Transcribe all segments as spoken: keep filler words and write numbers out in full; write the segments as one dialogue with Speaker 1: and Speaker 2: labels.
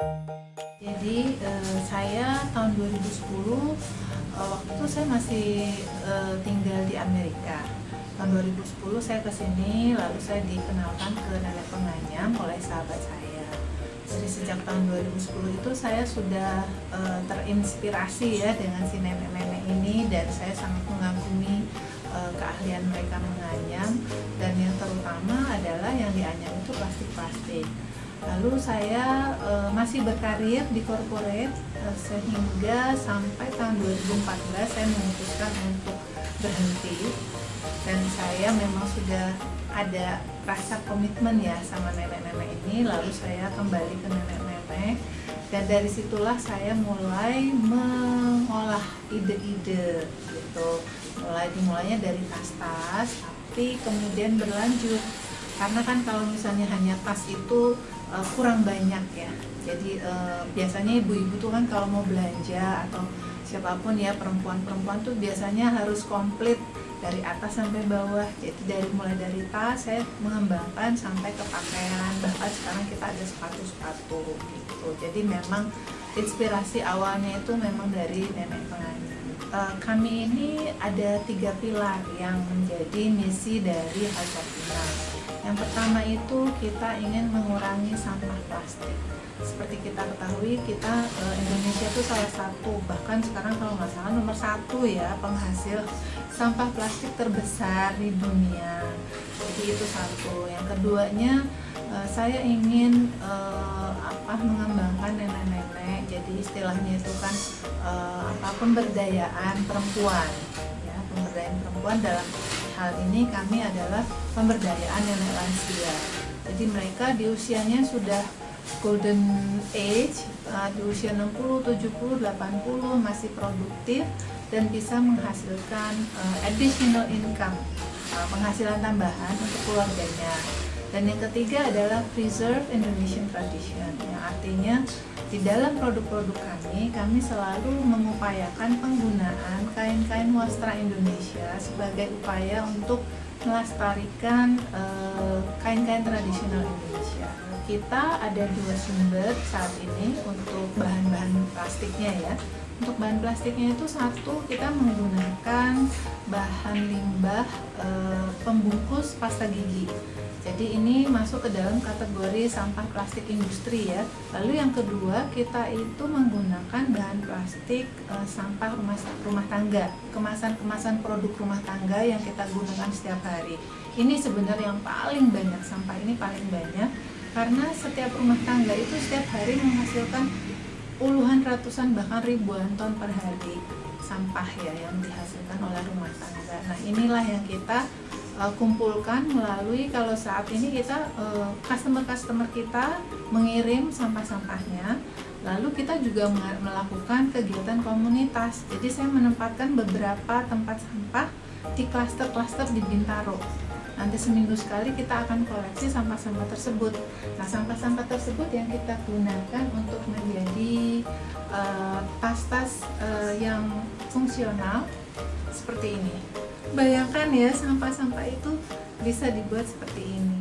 Speaker 1: Jadi eh, saya tahun dua ribu sepuluh eh, waktu itu saya masih eh, tinggal di Amerika. Tahun dua ribu sepuluh saya ke sini, lalu saya dikenalkan ke nenek penganyam oleh sahabat saya. Jadi sejak tahun dua ribu sepuluh itu saya sudah eh, terinspirasi ya dengan si nenek-nenek ini, dan saya sangat mengagumi eh, keahlian mereka menganyam, dan yang terutama adalah yang dianyam itu plastik-plastik. Lalu saya e, masih berkarir di corporate e, sehingga sampai tahun dua ribu empat belas saya memutuskan untuk berhenti, dan saya memang sudah ada rasa komitmen ya sama nenek-nenek ini. Lalu saya kembali ke nenek-nenek, dan dari situlah saya mulai mengolah ide-ide gitu. Mulai dimulainya dari tas-tas, tapi kemudian berlanjut, karena kan kalau misalnya hanya tas itu Uh, kurang banyak ya. Jadi uh, biasanya ibu-ibu tuh kan kalau mau belanja atau siapapun ya, perempuan-perempuan tuh biasanya harus komplit dari atas sampai bawah. Jadi dari mulai dari tas saya mengembangkan sampai ke pakaian, bahkan sekarang kita ada sepatu-sepatu gitu. Jadi memang inspirasi awalnya itu memang dari nenek penganyam. Uh, kami ini ada tiga pilar yang menjadi misi dari Hajapina. Yang pertama itu kita ingin mengurangi sampah plastik. Seperti kita ketahui, kita e, Indonesia itu salah satu, bahkan sekarang kalau nggak salah nomor satu ya penghasil sampah plastik terbesar di dunia. Jadi itu satu. Yang keduanya, e, saya ingin e, apa mengembangkan nenek-nenek. Jadi istilahnya itu kan e, apa pemberdayaan perempuan. Ya, pemberdayaan perempuan dalam hal ini kami adalah pemberdayaan nenek lansia. Jadi mereka di usianya sudah golden age, di usia enam puluh, tujuh puluh, delapan puluh masih produktif dan bisa menghasilkan additional income, penghasilan tambahan untuk keluarganya. Dan yang ketiga adalah preserve Indonesian tradition, yang artinya di dalam produk-produk kami, kami selalu mengupayakan penggunaan kain-kain wastra Indonesia sebagai upaya untuk melestarikan kain-kain uh, tradisional Indonesia. Kita ada dua sumber saat ini untuk bahan-bahan plastiknya ya. Untuk bahan plastiknya itu satu, kita menggunakan bahan limbah uh, pembungkus pasta gigi. Jadi ini masuk ke dalam kategori sampah plastik industri ya. Lalu yang kedua, kita itu menggunakan bahan plastik e, sampah rumah rumah tangga, kemasan-kemasan produk rumah tangga yang kita gunakan setiap hari. Ini sebenarnya yang paling banyak, sampah ini paling banyak karena setiap rumah tangga itu setiap hari menghasilkan puluhan, ratusan, bahkan ribuan ton per hari sampah ya yang dihasilkan oleh rumah tangga. Nah, inilah yang kita uh, kumpulkan melalui, kalau saat ini kita uh, customer-customer kita mengirim sampah-sampahnya, lalu kita juga melakukan kegiatan komunitas. Jadi saya menempatkan beberapa tempat sampah di klaster-klaster di Bintaro. Nanti seminggu sekali kita akan koleksi sampah-sampah tersebut. Nah, sampah-sampah tersebut yang kita gunakan untuk menjadi uh, tas-tas uh, yang fungsional seperti ini. Bayangkan ya, sampah-sampah itu bisa dibuat seperti ini.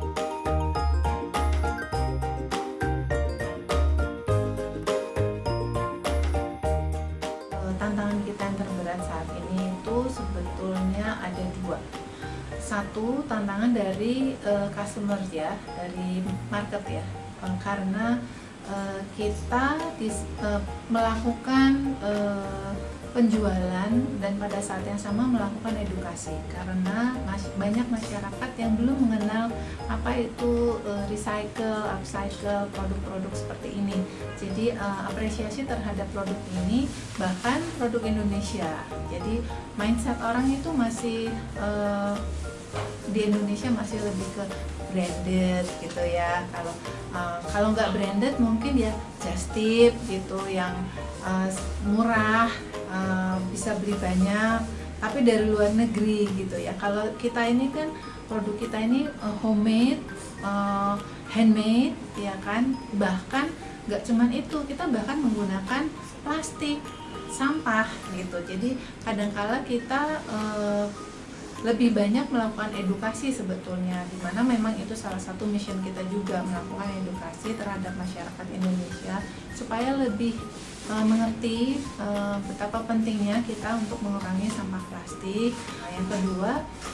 Speaker 1: Uh, tantangan kita yang terberat saat ini itu sebetulnya ada dua. Satu, tantangan dari uh, customer ya, dari market ya, uh, karena uh, kita dis, uh, melakukan uh, penjualan dan pada saat yang sama melakukan edukasi, karena mas, banyak masyarakat yang belum mengenal apa itu uh, recycle, upcycle, produk-produk seperti ini. Jadi uh, apresiasi terhadap produk ini, bahkan produk Indonesia. Jadi mindset orang itu masih uh, di Indonesia masih lebih ke branded gitu ya. Kalau uh, kalau nggak branded mungkin ya just tip gitu, yang uh, murah, uh, bisa beli banyak, tapi dari luar negeri gitu ya. Kalau kita ini kan produk kita ini uh, homemade, uh, handmade ya kan. Bahkan nggak cuman itu, kita bahkan menggunakan plastik sampah gitu. Jadi kadangkala kita uh, lebih banyak melakukan edukasi sebetulnya, dimana memang itu salah satu mission kita juga, melakukan edukasi terhadap masyarakat Indonesia supaya lebih uh, mengerti uh, betapa pentingnya kita untuk mengurangi sampah plastik. Nah, yang kedua,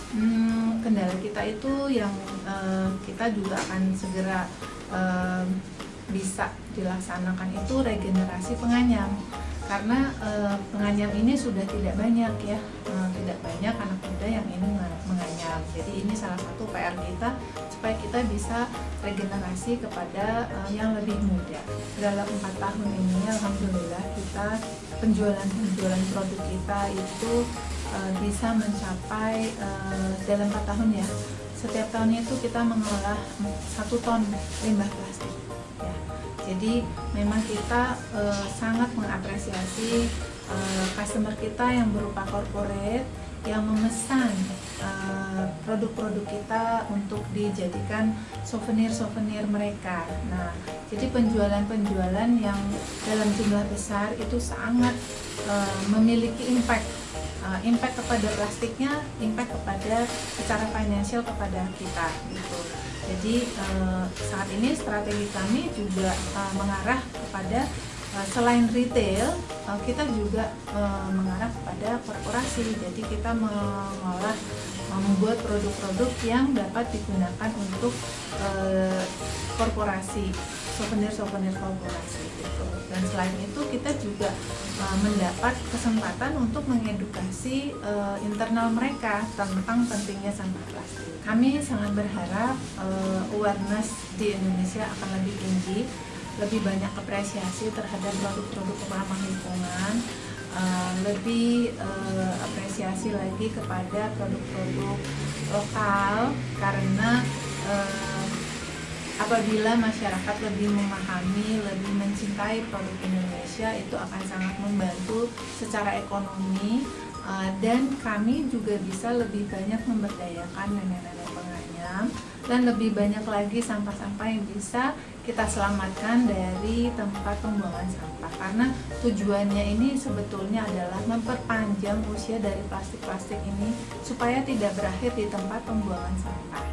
Speaker 1: hmm, kendala kita itu yang uh, kita juga akan segera uh, bisa dilaksanakan itu regenerasi penganyam, karena e, penganyam ini sudah tidak banyak ya, e, tidak banyak anak muda yang ini menganyam. Jadi ini salah satu P R kita supaya kita bisa regenerasi kepada e, yang lebih muda. Dalam empat tahun ini alhamdulillah kita penjualan-penjualan produk kita itu e, bisa mencapai e, dalam empat tahun ya. Setiap tahunnya itu kita mengolah satu ton limbah plastik. Ya. Jadi memang kita e, sangat mengapresiasi e, customer kita yang berupa corporate yang memesan e, produk-produk kita untuk dijadikan souvenir-souvenir mereka. Nah, jadi penjualan-penjualan yang dalam jumlah besar itu sangat e, memiliki impact. Uh, impact kepada plastiknya, impact kepada secara finansial kepada kita gitu. Jadi uh, saat ini strategi kami juga uh, mengarah kepada uh, selain retail, uh, kita juga uh, mengarah kepada korporasi. Jadi kita mengolah, uh, membuat produk-produk yang dapat digunakan untuk uh, korporasi, souvenir-souvenir korporasi gitu. Dan selain itu kita juga uh, mendapat kesempatan untuk mengedukasi uh, internal mereka tentang pentingnya sampah plastik. Kami sangat berharap uh, awareness di Indonesia akan lebih tinggi, lebih banyak apresiasi terhadap produk-produk ramah lingkungan, uh, lebih uh, apresiasi lagi kepada produk-produk lokal, karena uh, apabila masyarakat lebih memahami, lebih mencintai produk Indonesia, itu akan sangat membantu secara ekonomi, uh, dan kami juga bisa lebih banyak memberdayakan nenek-nenek penganyam, dan lebih banyak lagi sampah-sampah yang bisa kita selamatkan dari tempat pembuangan sampah. Karena tujuannya ini sebetulnya adalah memperpanjang usia dari plastik-plastik ini supaya tidak berakhir di tempat pembuangan sampah.